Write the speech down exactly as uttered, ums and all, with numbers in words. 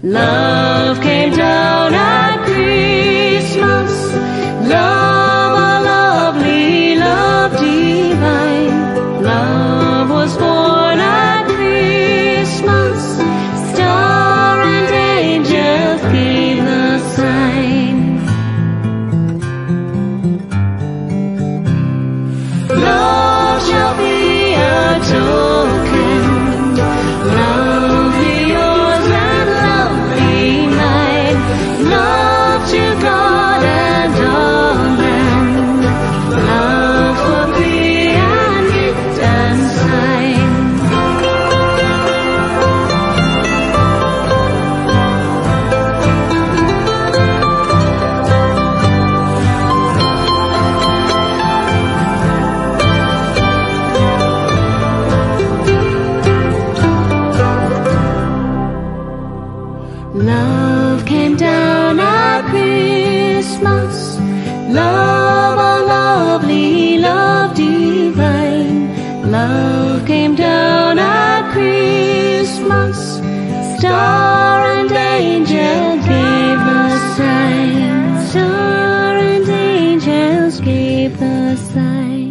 Love came down at Christmas. Love, a lovely love divine. Love was born at Christmas. Star and angels gave the sign. Love shall be a token. Love be yours and love be mine. Love to God and all men. Love for thee and gift and sign. Love came down at Christmas. Love, a lovely love divine. Love came down at Christmas. Star and angel gave the sign. Star and angels gave the sign.